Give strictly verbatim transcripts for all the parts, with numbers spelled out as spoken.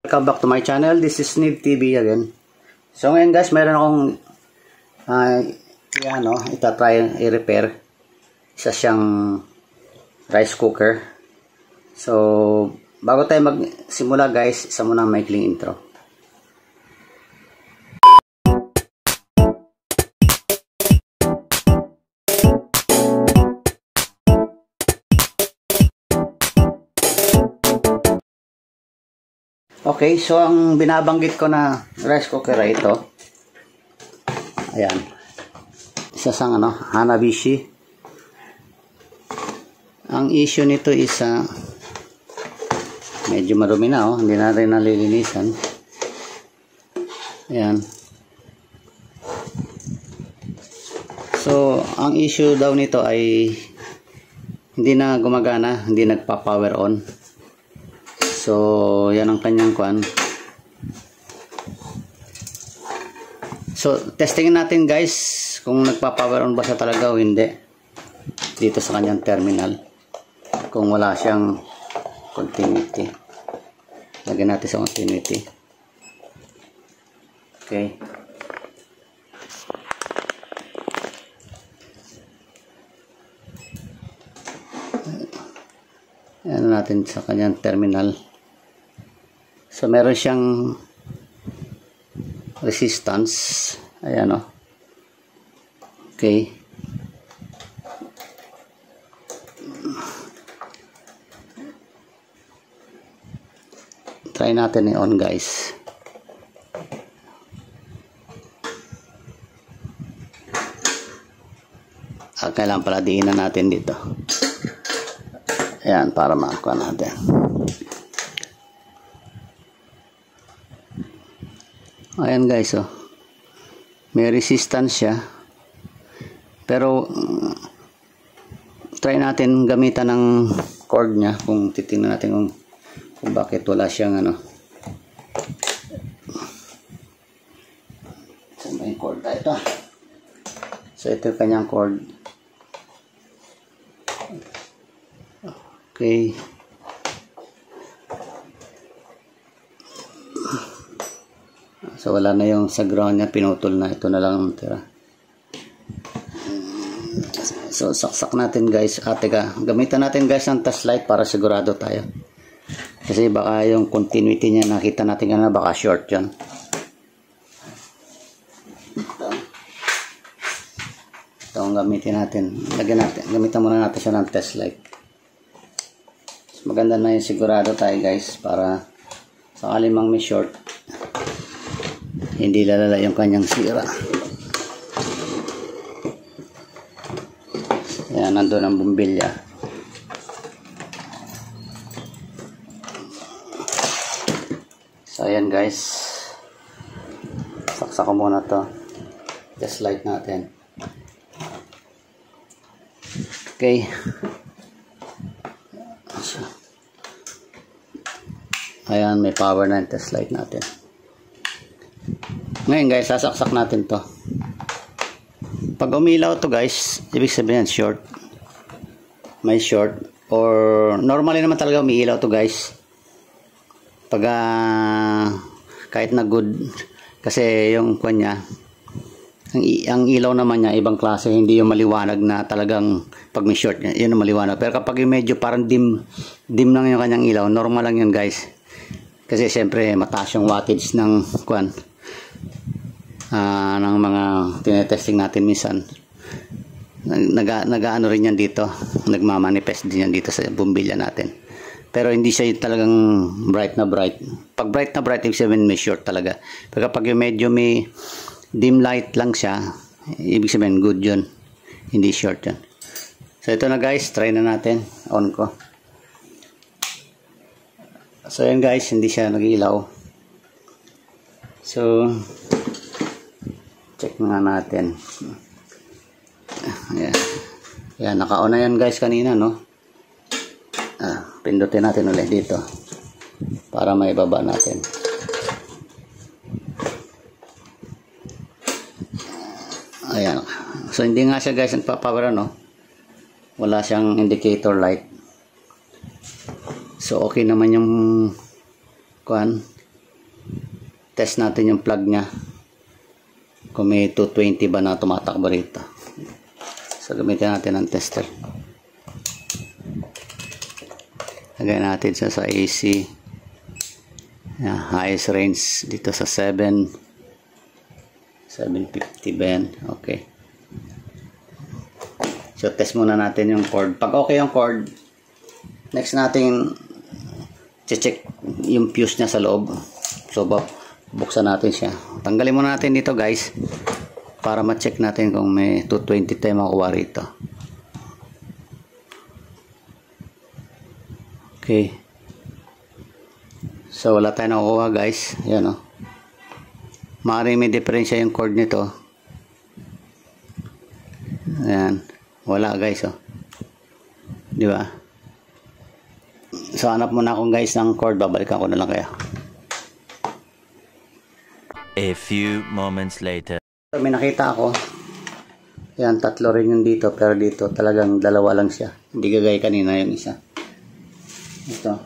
Welcome back to my channel. This is Niv T V again. So ngayon guys, mayroon akong uh, yan, no, itatry i-repair. Isa siyang rice cooker. So bago tayo magsimula guys, isa muna ang maikling intro. Okay, so ang binabanggit ko na rice cooker ay ito. Ayan. Isa sang ano, Hanabishi. Ang issue nito is uh, medyo marumi na, oh. Hindi na rin nalilinisan. Ayan. So, ang issue daw nito ay hindi na gumagana, hindi nagpa-power on. So, yan ang kanyang kuan. So, testingin natin guys kung nagpa-power on ba siya talaga o hindi. Dito sa kanyang terminal. Kung wala siyang continuity. Lagyan natin sa continuity. Okay. Ayan natin sa kanyang terminal. So, meron siyang resistance. Ayan, o. Okay. Try natin i-on, guys. Ah, kailangan pala diinan natin dito. Ayan, para makakuha natin. Ayan guys, oh. May resistance siya. Pero uh, try natin gamitan ng cord niya kung titingnan natin kung, kung bakit wala siyang ano. So may cord tayo ito. So ito yung kanyang cord. Okay. So wala na yung sa ground niya, pinutol na, ito na lang ang tira. So saksak natin guys. Ah, teka, gamitan natin guys ng test light para sigurado tayo. Kasi baka yung continuity niya nakita natin na baka short yan. Ito. Ito ang gamitin natin. Lagyan natin. Gamitan muna natin siya ng test light. So, maganda na yung sigurado tayo guys para sakali mang may short, hindi lalala yung kanyang sira. Ayan, nandun ang bumbilya. So, ayan guys. Saksak ko muna to. Test light natin. Okay. So, ayan, may power na yung test light natin. Ngayon guys, sasaksak natin to. Pag umilaw to guys, ibig sabihin short. May short. Or normally naman talaga umiilaw to guys. Pag uh, kahit na good. Kasi yung kanya, ang, ang ilaw naman niya, ibang klase. Hindi yung maliwanag na talagang pag may short, yun ang maliwanag. Pero kapag yung medyo parang dim, dim lang yung kanyang ilaw, normal lang yun guys. Kasi syempre mataas yung wattage ng kwan. Uh, ng mga tinetesting natin minsan, nag, nag-ano rin yan dito, nagmamanifest din yan dito sa bumbilya natin. Pero hindi siya talagang bright na bright. Pag bright na bright, ibig sabihin may short talaga. Pero kapag yung medyo may dim light lang siya, ibig sabihin good yun, hindi short yun. So ito na guys, try na natin. On ko. So yan guys, hindi siya nag-ilaw. So check nga natin. Ayan. Ayan, naka-on na yan guys kanina, no? Ah, pindutin natin ulit dito para may baba natin. Ayan. So, hindi nga siya guys nagpapower, no? Wala siyang indicator light. So, okay naman yung kuan. test natin yung plug nya kung may two twenty ba na tumatakbo rito. So gamitin natin ang tester. Lagay natin siya sa A C. Yan, highest range dito sa seven fifty ba yan? Okay. So test muna natin yung cord. Pag okay yung cord, next natin check yung fuse niya sa loob. So buksan natin siya. Tanggalin muna natin dito guys para ma-check natin kung may two twenty tayo makuha rito. Okay. So wala tayong nakukuha guys. Ayan o. Oh. Maaaring may diferensya yung cord nito. Ayan. Wala guys o. Oh. Di ba? So hanap muna akong guys ng cord. Babalikan ko na lang kaya. A few moments later. So, may nakita ako. Yan, tatlo rin yung dito. Pero dito talagang dalawa lang siya. Hindi gagaya kanina yung isa. Ito.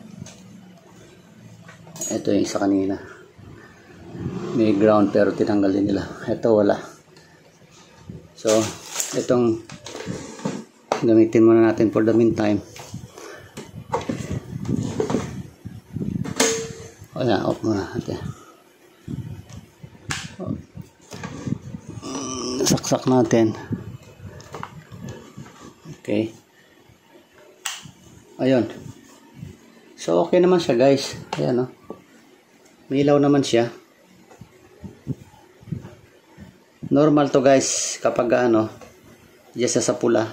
Ito yung isa kanina. May ground pero tinanggal din nila. Ito wala. So, itong gamitin muna natin for the meantime. O yan, off muna natin. Saksak natin. Okay. Ayun. So, okay naman siya guys. Ayan o. Oh. May ilaw naman siya. Normal to guys. Kapag ano, just sa pula.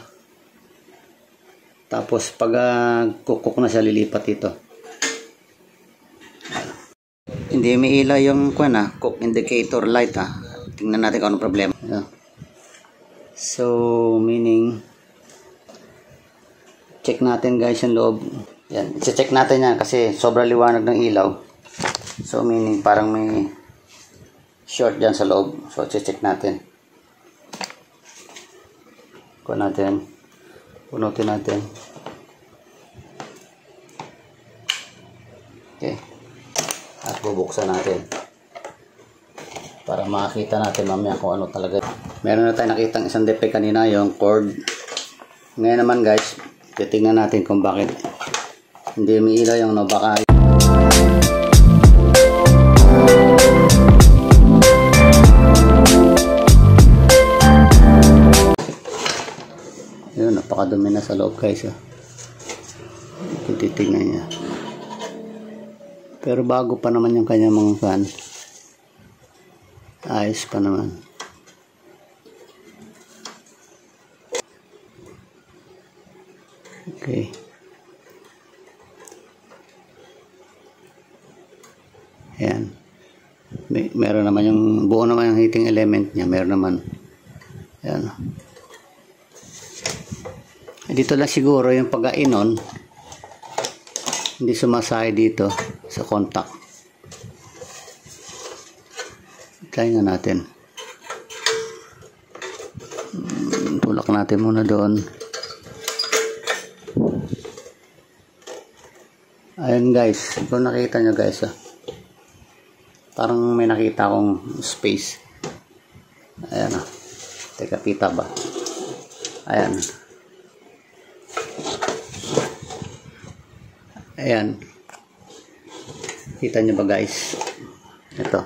Tapos, pag uh, kukuk na siya, lilipat ito. Hindi may ilaw yung kwan ah, cook indicator light ah. Tingnan natin kung anong problema. Ayan. So, meaning, check natin guys yung loob. Yan, i-check natin yan kasi sobrang liwanag ng ilaw. So, meaning, parang may short dyan sa loob. So, i-check natin. Kuha natin. Punutin natin. Okay. At bubuksan natin. Para makakita natin mamaya kung ano talaga. Meron na tayo nakitang isang defect kanina, yung cord. Ngayon naman guys, titingnan natin kung bakit hindi umiilaw yung no, baka yun, napakadumi na sa loob guys. Oh. Titignan niya. Pero bago pa naman yung kanyang mga fan. Ayos pa naman. Okay. Ayan. May, meron naman yung buo naman yung heating element niya. Meron naman. Ayan. Dito lang siguro yung pag-ainon. Hindi sumasay dito sa contact. Try nga natin. Tulak natin muna doon. Ayan guys, kung nakita nyo guys ah, parang may nakita akong space. Ayan ah, teka, kita ba? Ayan. Ayan, kita nyo ba guys? Ito,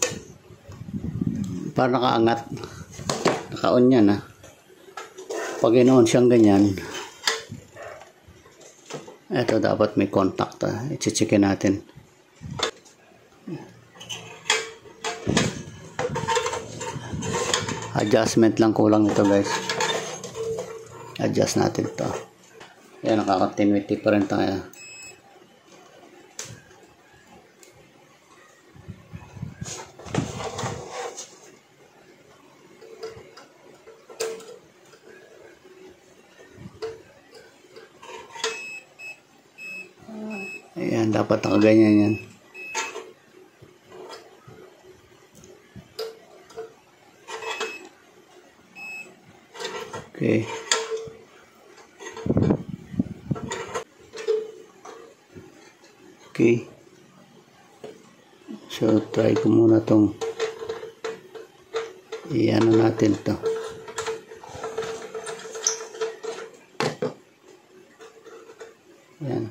parang nakaangat, naka-on yan ah. Pag in-on siyang ganyan, ito dapat may contact ah. I-checkin natin. Adjustment lang kulang ito guys. Adjust natin ito. Ayan, nakaka-ten-witty pa rin tayo. Ayan, dapat nakaganyan yan. Okay. Okay. So try ko muna tong i-ano natin to. Yan.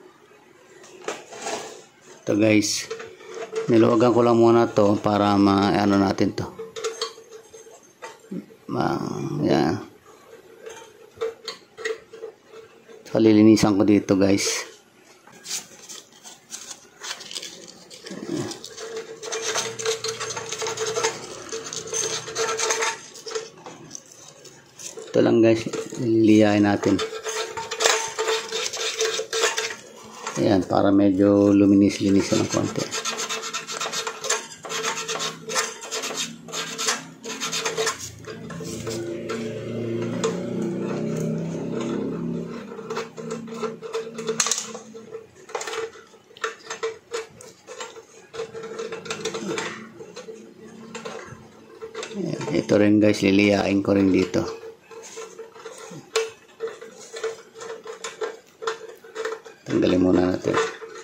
Ito guys, niluwagan ko lang muna to para ma-ano natin to. Ma yan. So lilinisan ko dito guys. Ito lang guys, liliyain natin. Ayan, para medyo luminis-linis ng konti. Ayan, ito rin guys, liliyain ko rin dito. Tanggalin muna natin.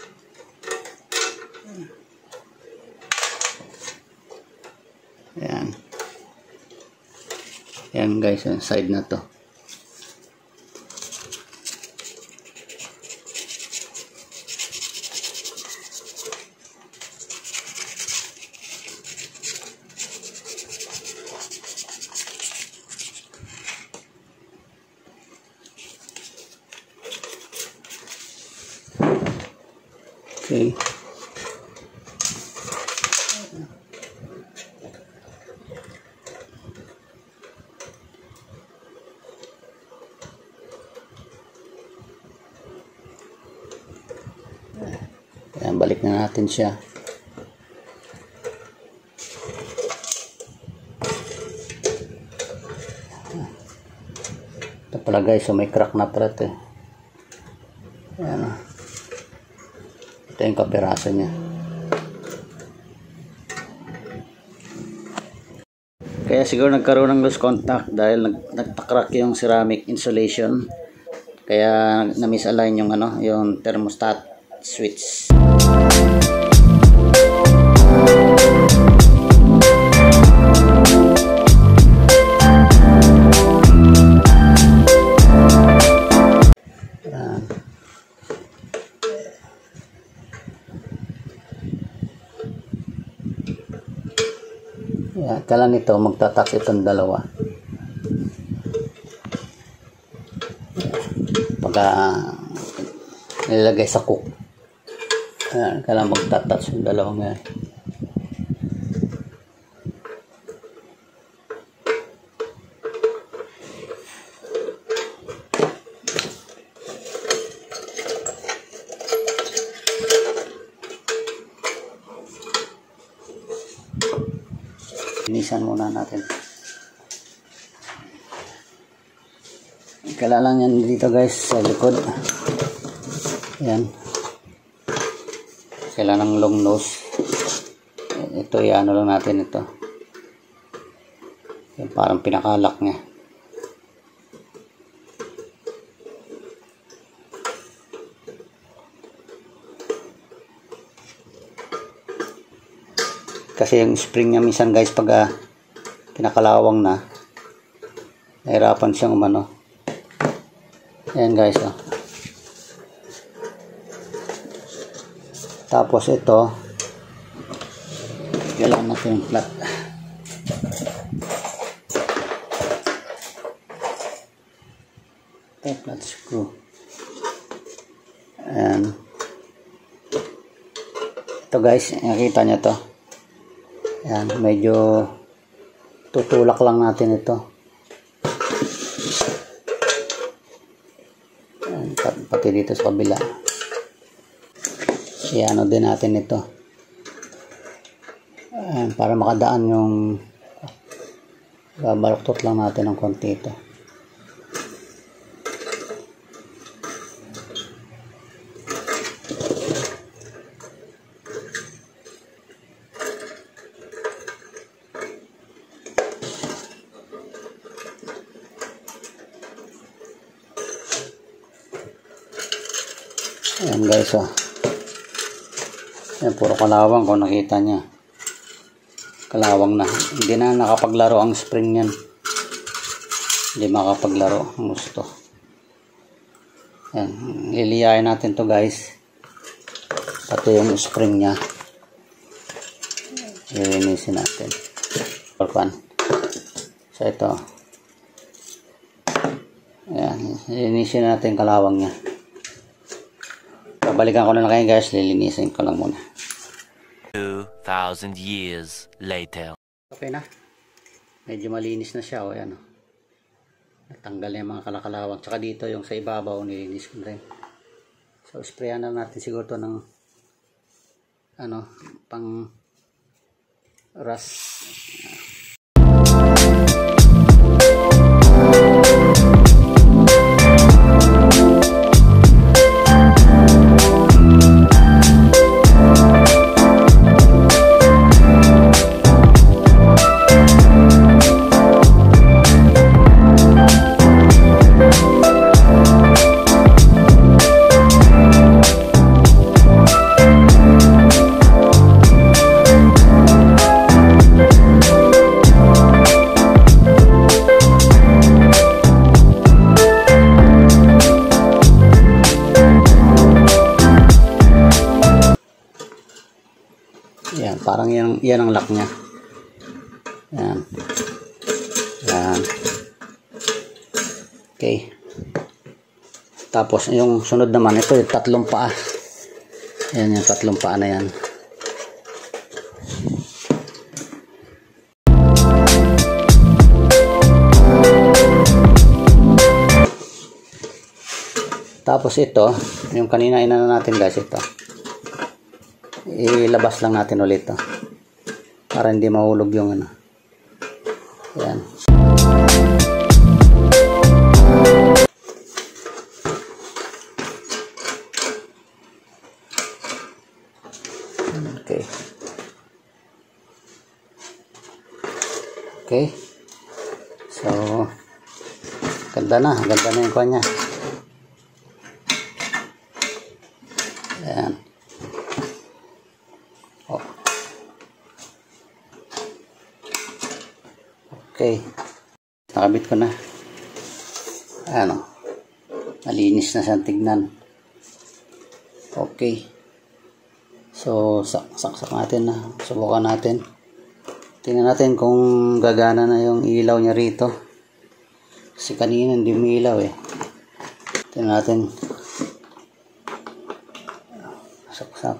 Ayan. Ayan guys, yung side na to. Okay. Ayan, balik na natin siya. Ito pala guys, so may crack na pala ito. Ayan. Ito yung kapiraso niya. Kaya siguro nagkaroon ng loose contact dahil nag nagpa-crack yung ceramic insulation. Kaya na-misalign yung ano, yung thermostat switch. Yeah, kala nito magtataks itong dalawa. Pagka nilagay sa cook. Ayan, kala magtataks yung dalawang yan. Linisan muna natin. Kala lang yan dito guys sa likod. Yan. Kailangan ng long nose. Ito i-ano lang natin ito. Yan, parang pinakalak niya. Kasi yung spring niya minsan guys pag uh, kinakalawang na, nahirapan siyang umano. Ayan guys, oh. Tapos ito, kailangan natin yung flat. Ito, flat screw. Ayan. Ito guys, nakita nyo to. Ayan, medyo tutulak lang natin ito. Ayan, pati dito sa kabila. Iano din natin ito. Ayan, para makadaan yung babaluktot lang natin ng konti ito. Ayan guys, oh. Yan, puro kalawang kung nakita niya. Kalawang na. Hindi na nakapaglaro ang spring yan. Hindi makapaglaro ang gusto. Yan, liliyain natin to guys. Pati yung spring niya. Lilinisin natin. Pan. So ito. Ayan, lilinisin natin yung kalawang niya. Babalikan ko na lang kayo guys, lilinisin ko lang muna. two thousand years later. Okay na. Medyo malinis na siya. O, ayan, o. Natanggal na yung mga kalakalawang. Tsaka dito yung sa ibabaw, nilinis ko rin. So, sprayan na natin siguro to ng ano, pang rust. Yan, parang yan, yan ang lock niya. Yan. Yan. Okay. Tapos, yung sunod naman, ito yung tatlong paa. Yan, yung tatlong paa na yan. Tapos ito, yung kanina inano natin guys, ito. Ilabas lang natin ulit to para hindi mahulog yung ano. Ayan. Okay. Okay. So, ganda na. Ganda na yung kanya. Ayan. Okay. Nakabit ko na. Ano. Malinis na siyang tignan. Okay. So, sak saksak natin na. Subukan natin. Tingnan natin kung gagana na yung ilaw niya rito. Kasi kanina hindi umiilaw eh. Tingnan natin. Saksak.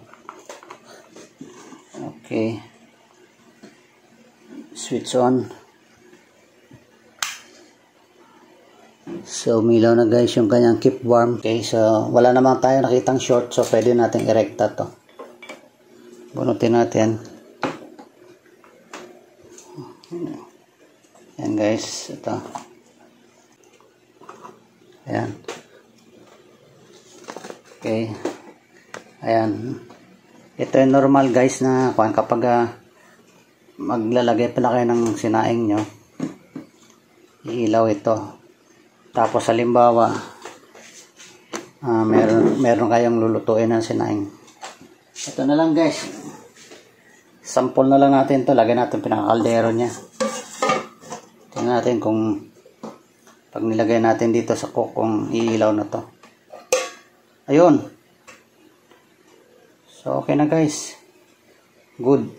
Okay. Switch on. So, umilaw na guys yung kanyang keep warm. Okay, so wala naman tayo nakitang short. So, pwede natin i-recta to. Bunutin natin. Ayan guys. Ito. Ayan. Okay. Ayan. Ito yung normal guys na kapag uh, maglalagay pala kayo ng sinaing nyo. Iilaw ito. Tapos halimbawa uh, meron, meron kayong lulutuin ng sinaing. Ito na lang guys. Sample na lang natin to. Lagyan natin pinakakaldero nya. Tingnan natin kung pag nilagay natin dito sa cook kung iilaw na to. Ayun. So okay na guys. Good.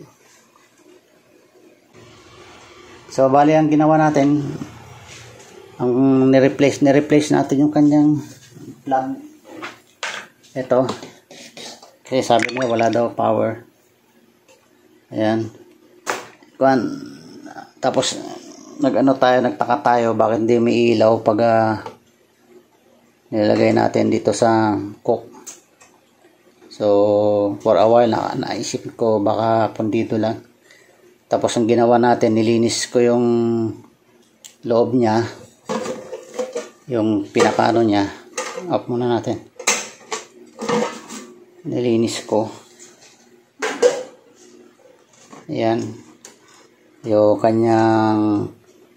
So bali ang ginawa natin, ang ni-replace, ni-replace natin yung kanyang plug. Ito. Kasi sabi niya wala daw power. Ayan. Kuan. Tapos nag-ano tayo, nagtaka tayo bakit hindi may ilaw pag uh, nilagay natin dito sa cook. So for a while na naisip ko baka pundido lang. Tapos ang ginawa natin, nilinis ko yung loob niya. Yung pinakano niya, off muna natin. Nilinis ko. Ayan. Yung kanyang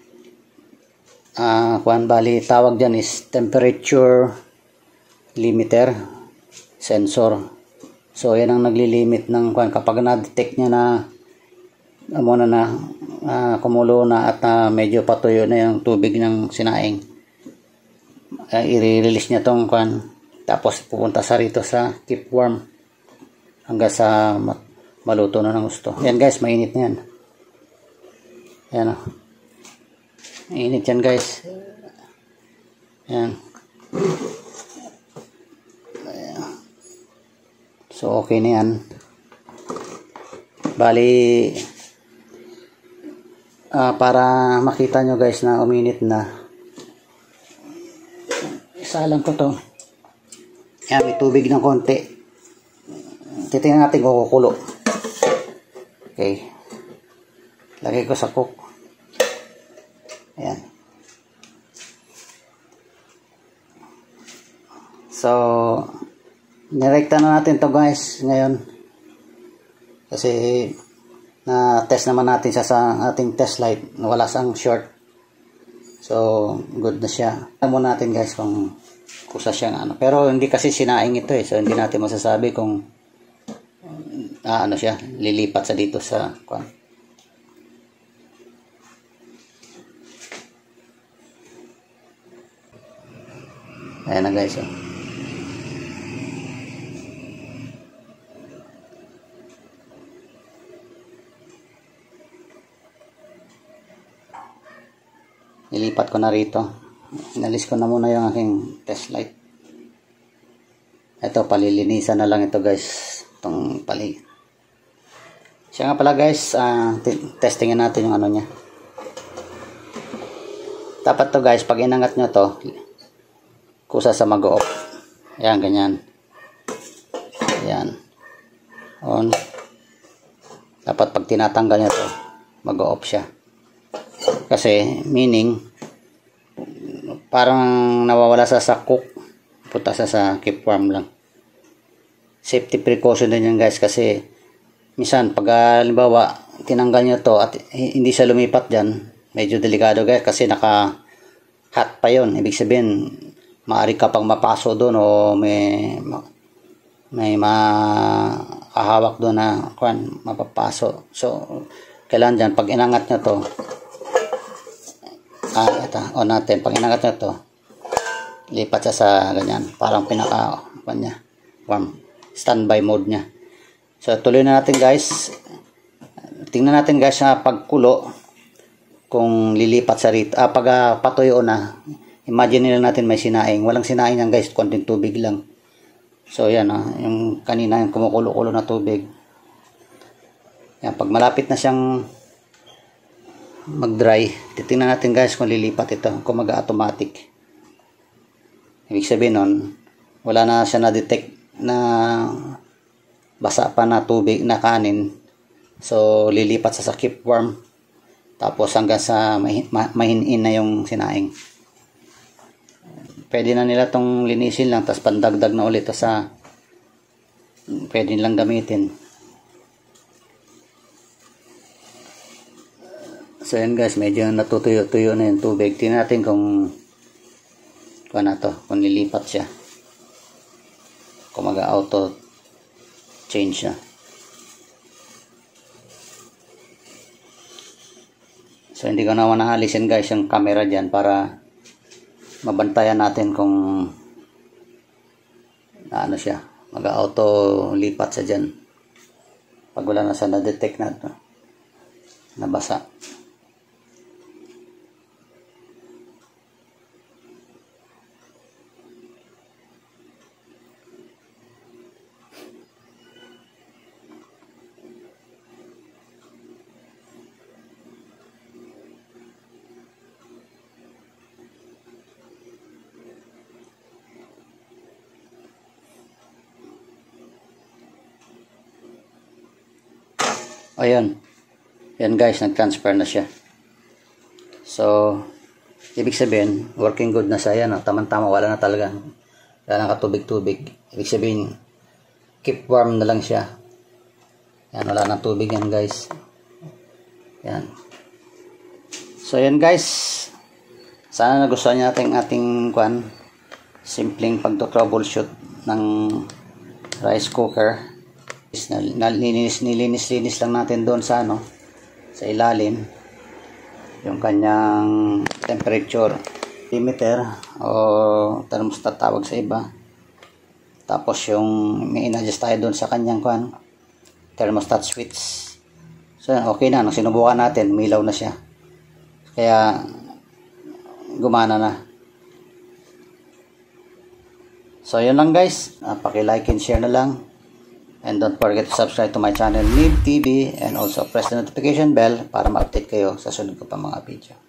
ah, kuan bali, tawag dyan is temperature limiter sensor. So yan ang naglilimit ng kwan. Kapag na-detect niya na muna na uh, kumulo na at uh, medyo patuyo na yung tubig ng sinaing, uh, i-release niya tong kwan, tapos pupunta sa rito sa keep warm hanggang sa maluto na ng gusto. Yan guys, mainit na yan. Yan o, mainit yan guys. Yan. So okay na yan. Bali uh, para makita nyo guys na uminit na, isalang ko to. Yan, may tubig ng konti. Titingnan natin kung kukulo. Okay, lagay ko sa cook. Ayan. So nirekta na natin to guys ngayon, kasi na test naman natin siya sa ating test light, wala sang short, so good na siya. Alam mo natin guys kung kusa siyang ano, pero hindi kasi sinaing ito eh, so hindi natin masasabi kung ah, ano siya, lilipat sa dito sa kwan. Ayan na guys, oh. Nilipat ko na rito. Inalis ko na muna yung aking test light. Ito, palilinisan na lang ito guys. Itong pali. Siya nga pala guys, uh, testingin natin yung ano niya. Dapat to guys, pag inangat nyo to, kusa sa mag-off. Ayan, ganyan. Ayan. On. Dapat pag tinatanggal nyo to, mag-off siya. Kasi meaning parang nawawala sa sa cook, punta sa sa keep warm lang. Safety precaution din yan guys, kasi minsan pag halimbawa tinanggal nyo to at hindi siya lumipat dyan, medyo delikado guys, kasi naka hot pa yon. Ibig sabihin maaari ka pang mapaso doon o may may makahawak doon na kwan, mapapaso. So kailangan dyan pag inangat nyo to, ah, ito, on natin. Pag inangat nyo to, lipat siya sa ganyan. Parang pinaka, kwan niya, warm, standby mode niya. So, tuloy na natin guys. Tingnan natin guys sa pagkulo, kung lilipat sa rito. Ah, pag uh, patuyo na, imagine nila natin may sinaing. Walang sinaing yan guys, konting tubig lang. So, yan, ah, yung kanina, yung kumukulo-kulo na tubig. Yan, pag malapit na siyang mag-dry, titingnan natin guys kung lilipat ito, kung mag-automatic. Ibig sabihin nun, wala na siya na-detect na basa pa na tubig na kanin, so lilipat sa sa keep warm, tapos hanggang sa mahin, mahinin na yung sinaing. Pwede na nila tong linisin lang, tapos pandagdag na ulit sa pwede nilang gamitin. So yan guys, medyo natutuyo-tuyo na yung tubig. Tingnan natin kung kung ano to, kung nilipat siya, kung mag-auto change na. So hindi ko naman naalisin guys yung camera dyan para mabantayan natin kung ano siya, mag-auto lipat siya dyan pag wala na siya na-detect na nabasa. Ayan. Yan guys, nag-transfer na siya. So, ibig sabihin, working good na siya. Yan, tamang-tama, wala na talaga. Wala na katubig-tubig. Ibig sabihin, keep warm na lang siya. Yan, wala na tubig yan guys. Yan. So, yan guys. Sana nagustuhan niyo natin ating kwan, simpleng pagto-troubleshoot ng rice cooker. Nilinis, nilinis-linis lang natin doon sa ano, sa ilalim, yung kanyang temperature limiter o thermostat tawag sa iba. Tapos yung may in-adjust tayo doon sa kanyang kwan, thermostat switch. So okay na, nung sinubukan natin, umilaw na siya. Kaya gumana na. So yun lang guys, uh, paki-like and share na lang. And don't forget to subscribe to my channel Nib T V and also press the notification bell para ma-update kayo sa sunod ko pa mga video.